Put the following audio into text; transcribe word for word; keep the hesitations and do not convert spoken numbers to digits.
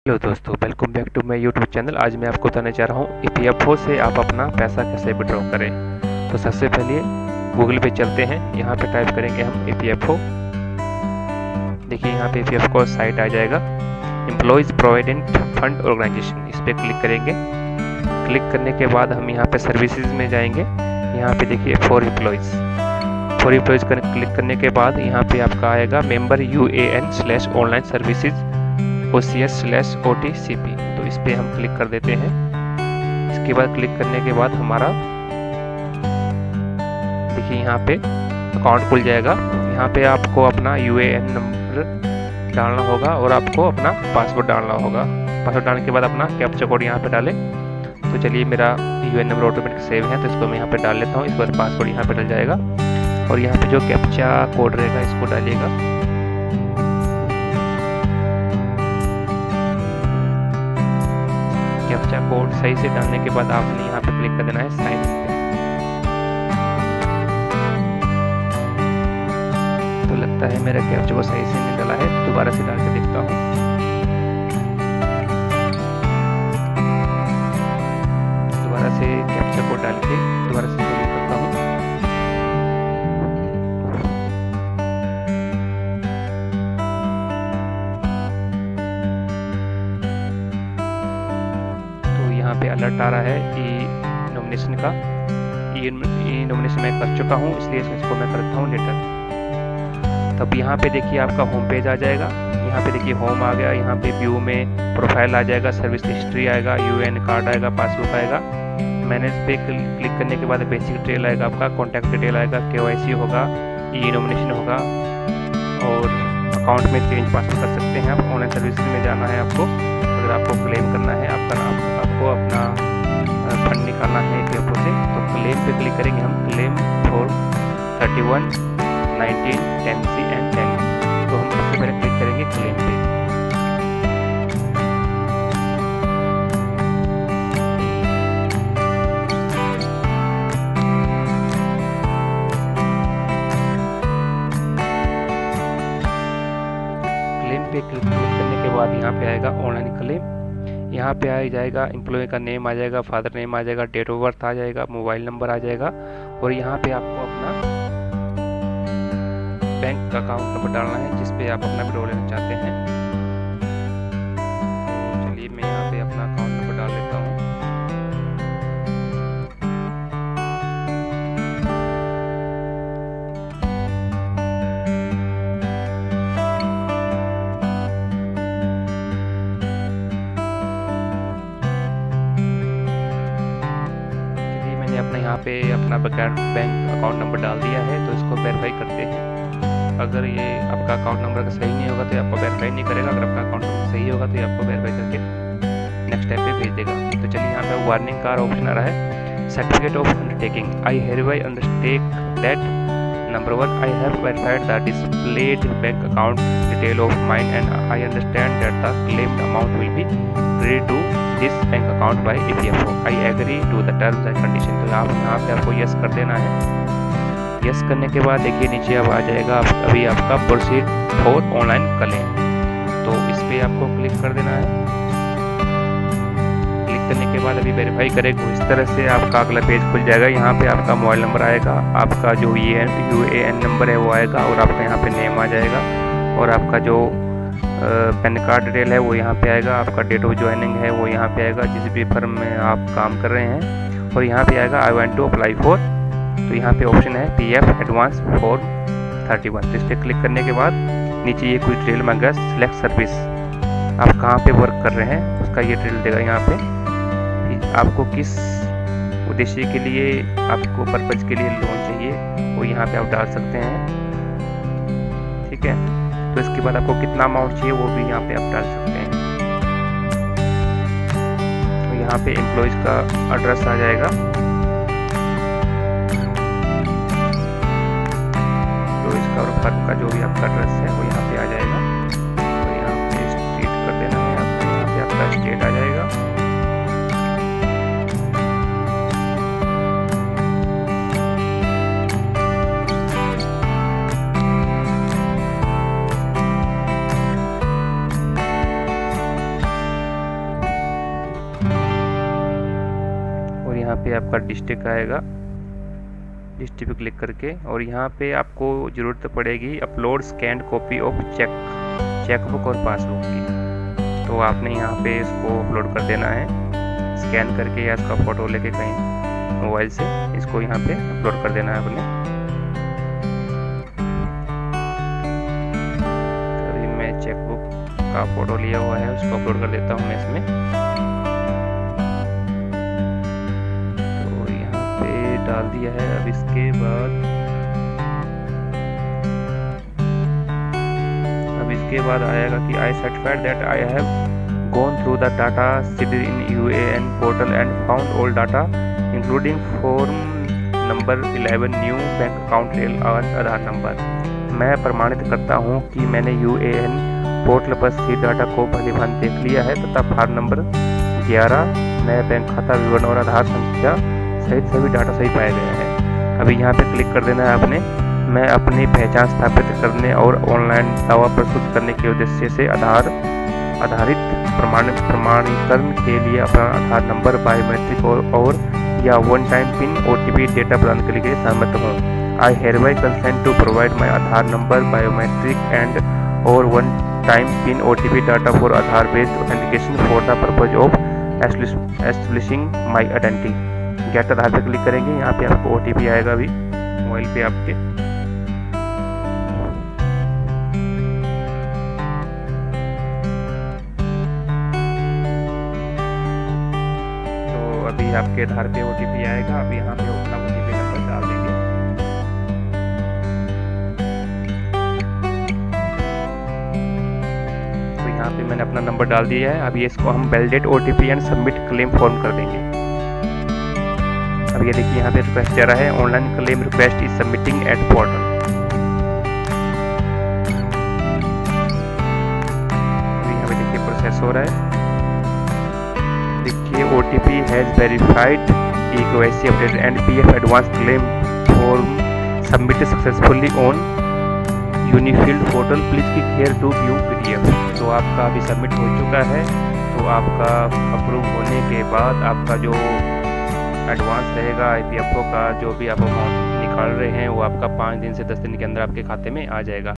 Hello दोस्तों, welcome back to my YouTube channel. आज मैं आपको बताने जा रहा हूँ ई पी एफ ओ से आप अपना पैसा कैसे विड्रॉ करें। तो सबसे पहले गूगल पे चलते हैं। यहाँ पे टाइप करेंगे हम ई पी एफ ओ। देखिए यहाँ पे E P F O site आ जाएगा, एम्प्लॉयज़ प्रोविडेंट फंड ऑर्गेनाइजेशन। इस पर क्लिक करेंगे। क्लिक करने के बाद हम यहाँ पे सर्विसेज में जाएंगे। यहाँ पे देखिए फॉर एम्प्लॉयज़ फॉर एम्प्लॉयज़ कर क्लिक करने के बाद यहाँ पे आपका आएगा member U A N slash online services O C S slash O T C P. तो इस पर हम क्लिक कर देते हैं। इसके बाद क्लिक करने के बाद हमारा देखिए यहाँ पे अकाउंट खुल जाएगा। यहाँ पे आपको अपना यू ए एन नंबर डालना होगा और आपको अपना पासवर्ड डालना होगा। पासवर्ड डालने के बाद अपना कैप्चा कोड यहाँ पे डालें। तो चलिए, मेरा U A N number automatic save है तो इसको मैं यहाँ पे डाल लेता हूँ। इसके बाद पासवर्ड यहाँ पे डल जाएगा और यहाँ पे जो कैप्चा कोड रहेगा इसको डालिएगा। कैप्चा कोड सही से डालने के बाद आपने यहाँ पे क्लिक कर देना है साइन पे। तो लगता है मेरा कैप्चा को सही से नहीं डाला है, तो दोबारा से डाल के देखता हूँ। दोबारा से कैप्चा कोड डाल के दोबारा से सबमिट करता हूँ। यहाँ पे अलर्ट आ रहा है ई नॉमिनेशन का। ई नॉमिनेशन मैं कर चुका हूँ, इसलिए इसको मैं करता हूँ लेटर। तब यहाँ पे देखिए आपका होम पेज आ जाएगा। यहाँ पे देखिए होम आ गया। यहाँ पे व्यू में प्रोफाइल आ जाएगा, सर्विस हिस्ट्री आएगा, यू ए एन कार्ड आएगा, पासबुक आएगा। मैनेज पे क्लिक करने के बाद बेसिक डिटेल आएगा, आपका कॉन्टैक्ट डिटेल आएगा, के वाई सी होगा, ई नॉमिनेशन होगा और अकाउंट में चेंज पासवर्ड कर सकते हैं आप। ऑनलाइन सर्विस में जाना है आपको, अगर आपको क्लेम करना है, आपका नाम आपको अपना फंड निकालना है ई पी एफ ओ से, तो क्लेम पे क्लिक करेंगे हम। Claim for thirty one nineteen ten C and ten. तो हम सबसे पहले क्लिक करेंगे क्लेम पे। क्लेम पे क्लिक करने के बाद यहाँ पे आएगा ऑनलाइन क्लेम। यहाँ पे आ जाएगा एम्प्लॉय का नेम आ जाएगा, फादर नेम आ जाएगा, डेट ऑफ बर्थ आ जाएगा, मोबाइल नंबर आ जाएगा और यहाँ पे आपको अपना बैंक का अकाउंट नंबर डालना है जिस पे आप अपना विड्रॉ लेना चाहते हैं। तो चलिए, मैं यहाँ पे अपना अकाउंट नंबर डाल देता हूँ। अपना यहाँ पे अपना बैंक अकाउंट नंबर डाल दिया है, तो इसको वेरीफाई करते हैं। अगर ये आपका अकाउंट नंबर सही नहीं होगा तो आपको वेरीफाई नहीं करेगा। अगर आपका अकाउंट नंबर सही होगा तो ये आपको वेरीफाई करके नेक्स्ट स्टेप पे भेज देगा। तो चलिए, यहाँ पे वार्निंग का ऑप्शन आ रहा है, certificate of undertaking. I hereby undertake that number one, I have verified the displayed bank account detail of mine and I understand that the claimed amount will be credited to this bank account by E P F O. I agree to the terms and condition. तो आप यहाँ पे आपको yes कर देना है। Yes करने के बाद देखिए नीचे अब आ जाएगा आप, अभी आपका प्रोसीड फॉर ऑनलाइन क्लेम। तो इस पर आपको क्लिक कर देना है। क्लिक करने के बाद अभी वेरीफाई करेगा। इस तरह से आपका अगला पेज खुल जाएगा। यहाँ पे आपका मोबाइल नंबर आएगा, आपका जो ये यू ए एन नंबर है वो आएगा और आपका यहाँ पे नेम आ जाएगा और आपका जो पैन कार्ड डिटेल है वो यहाँ पे आएगा, आपका डेट ऑफ ज्वाइनिंग है वो यहाँ पे आएगा, जिस भी फर्म में आप काम कर रहे हैं, और यहाँ पे आएगा I want to apply for. तो यहाँ पे ऑप्शन है P F advance for thirty one. तो इस पर क्लिक करने के बाद नीचे ये कुछ डिटेल मांगा, सिलेक्ट सर्विस, आप कहाँ पे वर्क कर रहे हैं उसका ये डिटेल देगा। यहाँ पे आपको किस उद्देश्य के लिए, आपको पर्पज़ के लिए लोन चाहिए वो यहाँ पे आप डाल सकते हैं। ठीक है, तो इसके बाद आपको कितना अमाउंट चाहिए वो भी यहाँ पे आप डाल सकते हैं। तो यहाँ पे एम्प्लॉयज़ का एड्रेस आ जाएगा। तो इसका और फर्म का जो भी आपका एड्रेस है वो यहाँ पे आ जाएगा। तो यहाँ पे स्टेट कर देना है आपको, यहाँ पे आपका स्टेट आ जाएगा। पे आपका डिस्ट्रिक्ट आएगा, डिस्ट्रिक्ट पे क्लिक करके, और यहाँ पे आपको ज़रूरत पड़ेगी upload scan copy of cheque chequebook और पासबुक की। तो आपने यहाँ पे इसको अपलोड कर देना है स्कैन करके, या इसका फ़ोटो लेके कहीं मोबाइल से इसको यहाँ पे अपलोड कर देना है अपने। तो अभी मैं चेकबुक का फ़ोटो लिया हुआ है, उसको अपलोड कर देता हूँ मैं इसमें। तो यहाँ पे डाल दिया है। अब इसके बाद अब इसके बाद आएगा कि I certified that I have gone through the data seeded in U A N portal and found all data including form number eleven new bank account detail और आधार नंबर। मैं प्रमाणित करता हूं कि मैंने U A N पोर्टल पर seed data को भली भांति देख लिया है तथा फॉर्म नंबर ग्यारह, नया बैंक खाता विवरण और आधार संख्या सहित सभी डाटा सही पाए गए हैं। अभी यहाँ पे क्लिक कर देना है आपने। मैं अपनी पहचान स्थापित करने और ऑनलाइन दावा प्रस्तुत करने के उद्देश्य से आधार आधारित प्रमाणित प्रमाणीकरण के लिए अपना आधार नंबर, बायोमेट्रिक और, और या one time pin O T P data प्रदान करने के लिए सहमत हूँ। I hereby consent to provide my Aadhaar number, biometric and और one time pin O T P data for Aadhaar based authentication for the purpose of establishing my identity. Get Aadhaar पर click करेंगे, यहाँ पे आपको ओ टी पी आएगा अभी मोबाइल पे आपके। अभी आपके आधार पे ओ टी पी आएगा। अभी यहाँ पे अपना ओ टी पी नंबर डाल देंगे। तो यहाँ पे मैंने अपना नंबर डाल दिया है। अभी इसको हम validate O T P and submit claim form कर देंगे। अब ये देखिए यहाँ पे रिक्वेस्ट जा रहा है, online claim request is submitting at portal. अभी यहाँ पे देखिए प्रोसेस हो रहा है। O T P has verified E K Y C update and P F advance claim form submitted successfully on Unifield portal. Please click here to view P D F। तो आपका अभी सबमिट हो चुका है। तो आपका अप्रूव होने के बाद आपका जो एडवांस रहेगा आई पी एफ ओ का, जो भी आप अमाउंट निकाल रहे हैं वो आपका पाँच दिन से दस दिन के अंदर आपके खाते में आ जाएगा।